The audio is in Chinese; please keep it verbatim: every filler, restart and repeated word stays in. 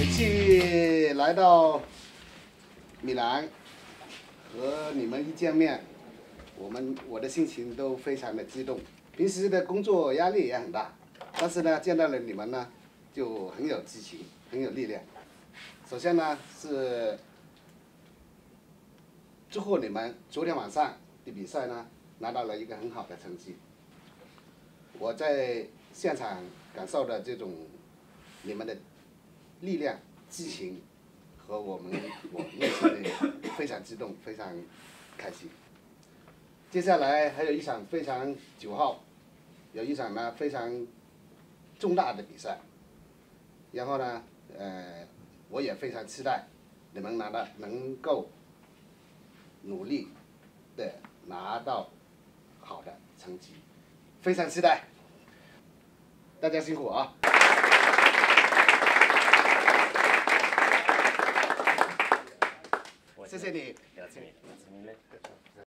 起来到米兰，和你们一见面，我们我的心情都非常的激动。平时的工作压力也很大，但是呢，见到了你们呢，就很有激情，很有力量。首先呢是祝贺你们昨天晚上的比赛呢拿到了一个很好的成绩。我在现场感受到这种你们的力量、激情和我们我内心的非常激动，非常开心。接下来还有一场非常九号，有一场呢非常重大的比赛。然后呢，呃，我也非常期待你们拿到能够努力的拿到好的成绩，非常期待。大家辛苦啊！谢谢你。